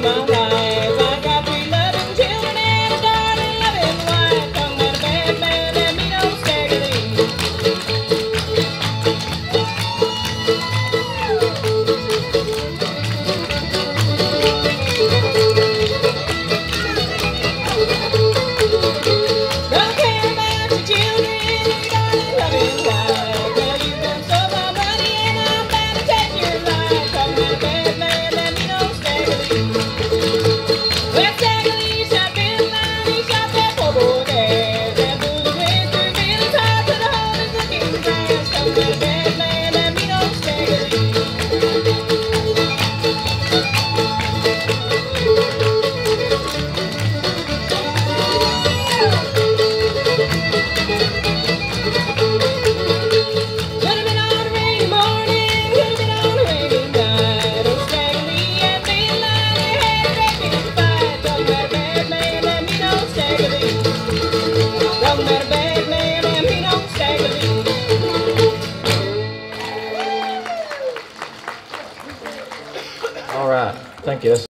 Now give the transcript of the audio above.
my life. I got 3 loving children and a darling loving wife. Come with a bad man and me no staggerly. Don't care about your children and darling loving wife. Well, you done stole my money and I'm bound to take your life. Come with a bad man and me no staggerly. Well, staggerly shot Bill Nye, he shot that poor boy there. That bullet went through Billy's heart to the hole in the king's brass. Come with a bad man and me no staggerly. Could've been on a rainy morning, could've been on a rainy night. Oh, Staggerly and Bill Nye, they had a great big fight. Don't let a bad man and me no Staggerly. Don't let a bad man and me no Staggerly. All right, thank you.